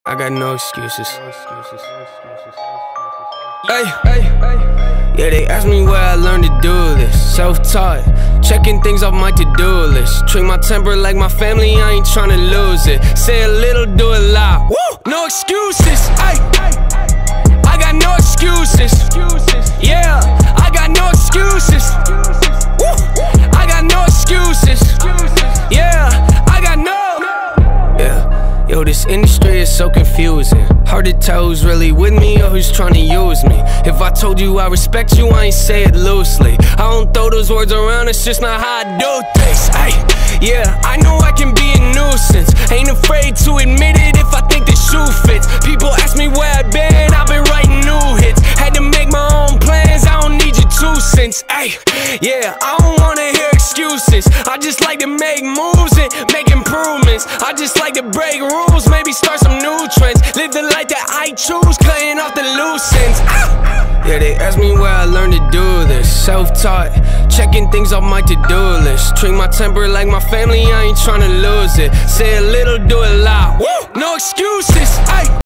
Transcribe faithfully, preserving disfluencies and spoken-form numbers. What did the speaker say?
I got no excuses. Hey, hey, yeah, they ask me where I learned to do this. Self-taught, checking things off my to-do list. Treat my temper like my family, I ain't tryna lose it. Say a little, do a lot. Woo! No excuses. Hey, I got no excuses. Yeah, I got no excuses. Woo! I got no excuses. Yeah, I got no. Yeah, yo, this industry is so confusing. Hard to tell who's really with me or who's trying to use me. If I told you I respect you, I ain't say it loosely. I don't throw those words around, it's just not how I do things. Ay, yeah, I know I can be a nuisance. Ain't afraid to admit it if I think the shoe fits. People ask me where I've been, I've been writing new hits. Had to make my own plans, I don't need your two cents. Ay, yeah, I don't wanna hear excuses. I just like to make moves and make improvements. I just like to break rules, maybe start some new trends. Live the life that I choose, cutting off the loose ends. Ah! Yeah, they ask me where I learned to do this. Self-taught, checking things off my to-do list. Treat my temper like my family, I ain't tryna lose it. Say a little, do a lot. Woo! No excuses. Ay